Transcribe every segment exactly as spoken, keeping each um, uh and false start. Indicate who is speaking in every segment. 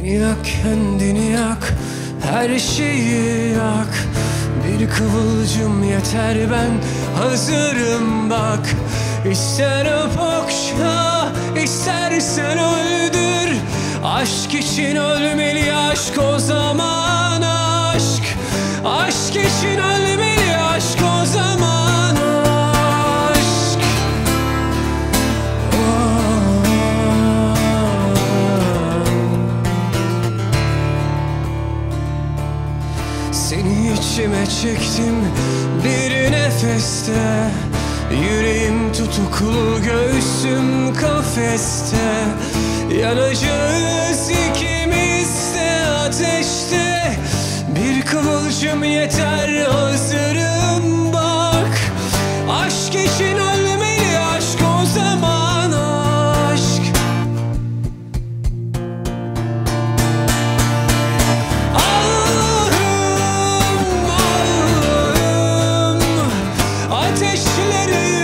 Speaker 1: Beni yak, kendini yak, her şeyi yak. Bir kıvılcım yeter, ben hazırım bak. İster öp okşa, istersen öldür. Aşk için ölmeli aşk, o zaman aşk. Aşk için ölmeli aşk, o zaman aşk. Oh. Seni içime çektim bir nefeste. Yüreğim tutuklu, göğsüm kafeste. Yanacağız ikimiz de ateşte. Bir kıvılcım yeter, hazırım bak. Aşk için ölmeli aşk, o zaman aşk. Allah'ım, Allah'ım, ateşleri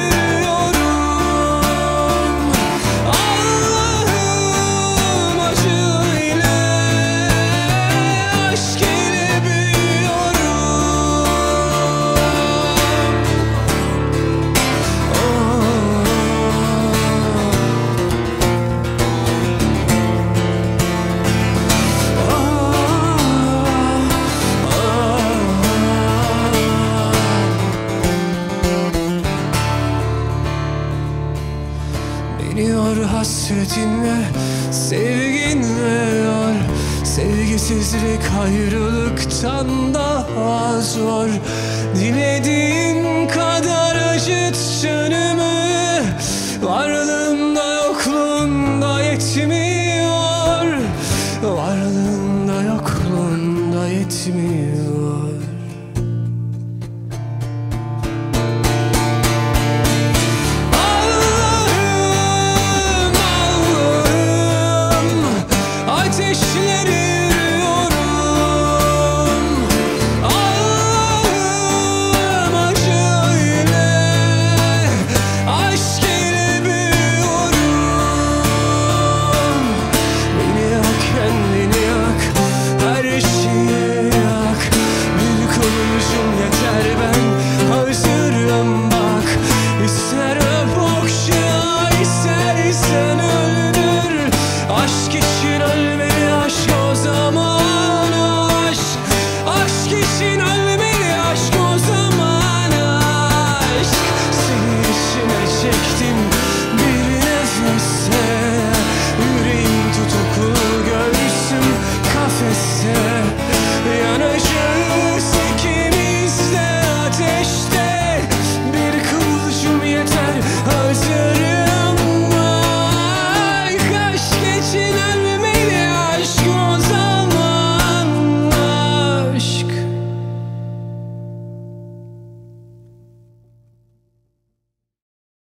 Speaker 1: Yor hasretinle, sevginle yor. Sevgisizlik ayrılıktan daha zor. Dilediğin kadar acıt canımı. Varlığında yokluğunda yetmiyor. Varlığında yokluğunda yetmiyor.